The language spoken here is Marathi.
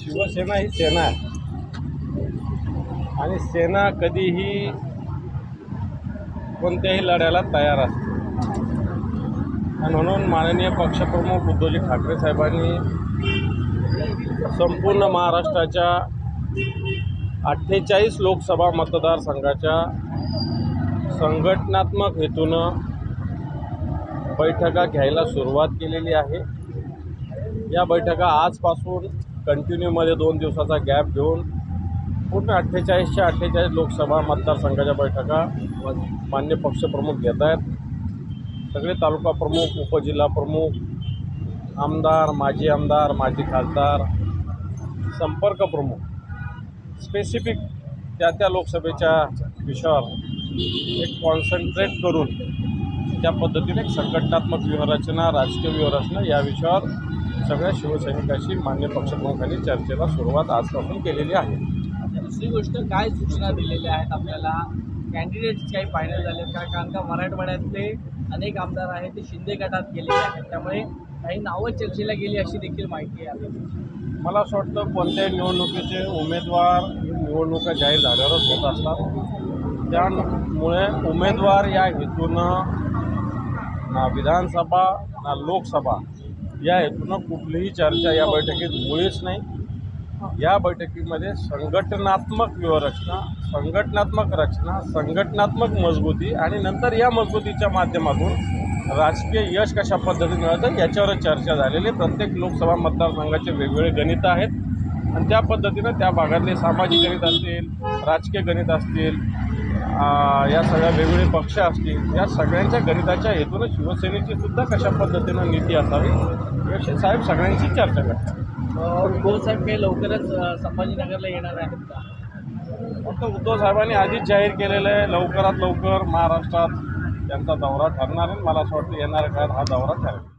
शिवसेना ही सेना आहे आणि सेना कधीही कोणत्याही लढ्याला तयार असते आणि म्हणून माननीय पक्षप्रमुख उद्धवजी ठाकरे साहेबांनी संपूर्ण महाराष्ट्राच्या 48 लोकसभा मतदारसंघाच्या संघटनात्मक हेतूनं बैठका घ्यायला सुरुवात केलेली आहे। या बैठका आजपासून कंटिन्यूमध्ये 2 दिवसाचा गॅप घेऊन पूर्ण 48च्या 48 लोकसभा मतदारसंघाच्या बैठका मान्य पक्षप्रमुख घेत आहेत। सगळे तालुका प्रमुख, उपजिल्हा प्रमुख, आमदार, माजी खासदार, संपर्क प्रमुख स्पेसिफिक त्या लोकसभेच्या विषयावर एक कॉन्सन्ट्रेट करून त्या पद्धतीने एक संघटनात्मक व्यूहरचना, राजकीय व्यूहरचना या विषयावर सगळ्या शिवसैनिकांशी मान्य पक्षप्रमुखांनी चर्चेला सुरुवात आजपासून केलेली आहे। दुसरी गोष्ट, काय सूचना दिलेल्या आहेत आपल्याला? कॅन्डिडेट्स काही फायनल झाले का? कारण का मराठवाड्यातले अनेक आमदार आहेत ते शिंदे गटात गेलेले आहेत, त्यामुळे काही नावं चर्चेला गेली अशी देखील माहिती आहे। मला असं वाटतं कोणत्याही निवडणुकीचे उमेदवार निवडणुका जाहीर झाल्यावरच होत असतात। त्यामुळे उमेदवार या हेतूनं ना विधानसभा ना लोकसभा या हेतूनं कुठलीही चर्चा या बैठकीत मुळीच नाही। या बैठकीमध्ये संघटनात्मक व्यूहरचना, संघटनात्मक मजबूती आणि नंतर या मजबूतीच्या माध्यमातून राजकीय यश कशा पद्धतीने मिळतं याच्यावरच चर्चा झालेली। प्रत्येक लोकसभा मतदारसंघाचे वेगवेगळे गणित आहेत आणि त्या पद्धतीनं त्या भागातले सामाजिक गणित असतील, राजकीय गणित असतील, या सगळ्या वेगवेगळे पक्ष असतील, या सगळ्यांच्या गणिताच्या हेतूनं शिवसेनेची सुद्धा कशा पद्धतीनं नीती असावी याविषयी साहेब सगळ्यांशी चर्चा करतात। उद्धव साहेब काही लवकरच संभाजीनगरला येणार आहेत का? फक्त उद्धव साहेबांनी आधीच जाहीर केलेलं आहे लवकरात लवकर महाराष्ट्रात त्यांचा दौरा ठरणार आहे। मला असं वाटतं येणाऱ्या काळात हा दौरा ठरेल।